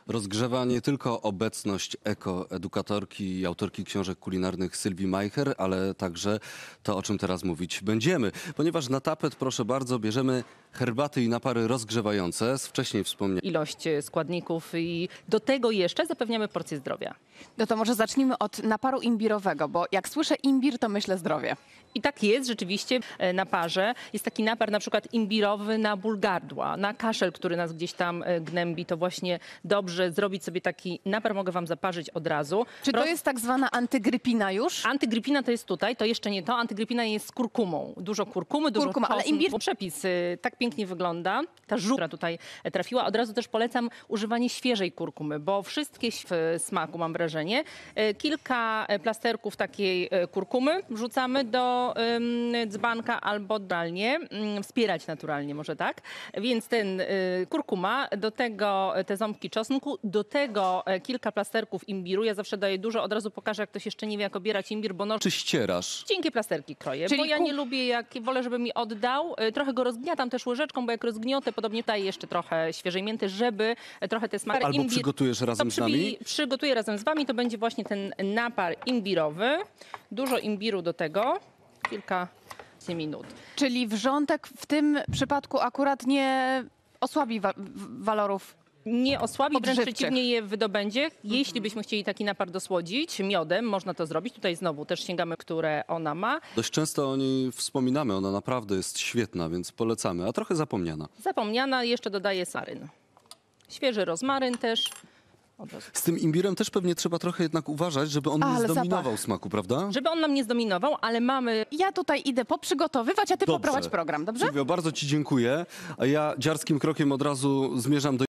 Rozgrzewa nie tylko obecność ekoedukatorki i autorki książek kulinarnych Sylwii Majcher, ale także to, o czym teraz mówić będziemy. Ponieważ na tapet, proszę bardzo, bierzemy herbaty i napary rozgrzewające z wcześniej wspomnianych. Ilość składników i do tego jeszcze zapewniamy porcję zdrowia. No to może zacznijmy od naparu imbirowego, bo jak słyszę imbir, to myślę zdrowie. I tak jest rzeczywiście na parze. Jest taki napar na przykład imbirowy na ból gardła, na kaszel, który nas gdzieś tam gnębi. To właśnie dobrze zrobić sobie taki napar. Mogę wam zaparzyć od razu. Czy to jest tak zwana antygrypina już? Antygrypina to jest tutaj, to jeszcze nie to. Antygrypina jest z kurkumą. Dużo kurkumy, dużo Kurkuma, ale czosnku. imbir- Przepis tak pięknie wygląda. Ta żółta, która tutaj trafiła. Od razu też polecam używanie świeżej kurkumy, bo wszystkie w smaku, mam wrażenie. Kilka plasterków takiej kurkumy wrzucamy do dzbanka albo dalnie. Wspierać naturalnie, może tak. Więc ten kurkuma, do tego te ząbki czosnku, do tego kilka plasterków imbiru. Ja zawsze daję dużo. Od razu pokażę, jak ktoś jeszcze nie wie, jak obierać imbir, bo Czy ścierasz? cienkie plasterki kroję, Czyli bo ja nie lubię, wolę, żeby mi oddał. Trochę go rozgniatam też łyżeczką, bo jak rozgniotę, podobnie daję jeszcze trochę świeżej mięty, żeby trochę te smaki... Albo przygotujesz razem z nami? Przygotuję razem z wami, to będzie właśnie ten napar imbirowy. Dużo imbiru do tego, kilka minut. Czyli wrzątek w tym przypadku akurat nie osłabi walorów. Nie osłabi, wręcz Odżywczych. przeciwnie je wydobędzie. Jeśli byśmy chcieli taki napar dosłodzić miodem, można to zrobić. Tutaj znowu też sięgamy, które ona ma. Dość często o niej wspominamy, ona naprawdę jest świetna, więc polecamy, a trochę zapomniana. Zapomniana, jeszcze dodaję saryn. Świeży rozmaryn też. Z tym imbirem też pewnie trzeba trochę jednak uważać, żeby on nie Ale zdominował zapach. smaku, prawda? Żeby on nam nie zdominował, ale mamy... Ja tutaj idę poprzygotowywać, a ty Dobrze. poprowadź program, dobrze? Sylwio, bardzo ci dziękuję, a ja dziarskim krokiem od razu zmierzam do